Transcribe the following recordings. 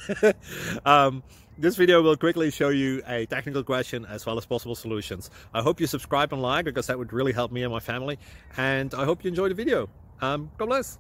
This video will quickly show you a technical question as well as possible solutions. I hope you subscribe and like, because that would really help me and my family. And I hope you enjoy the video. God bless.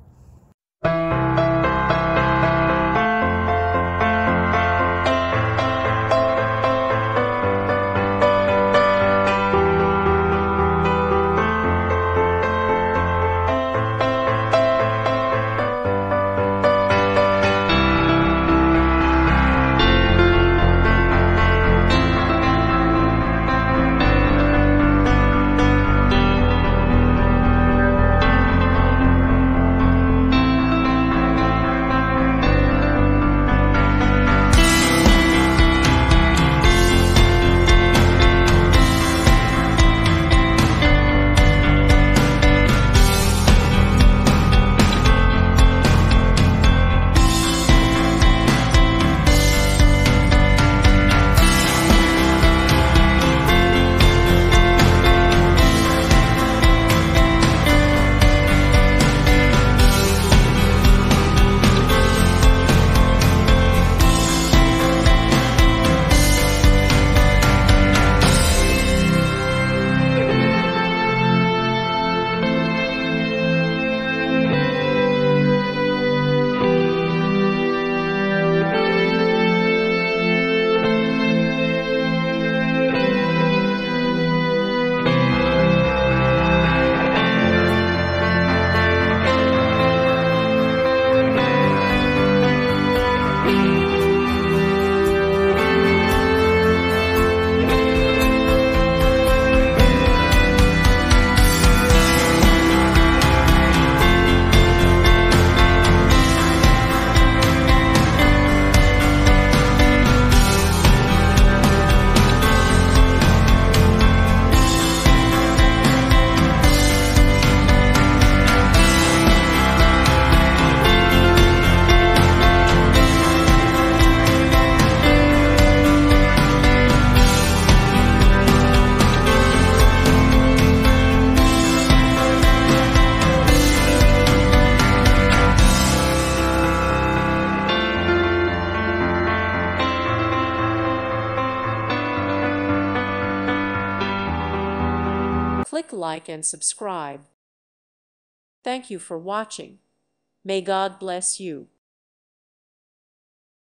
Click like and subscribe. Thank you for watching. May God bless you.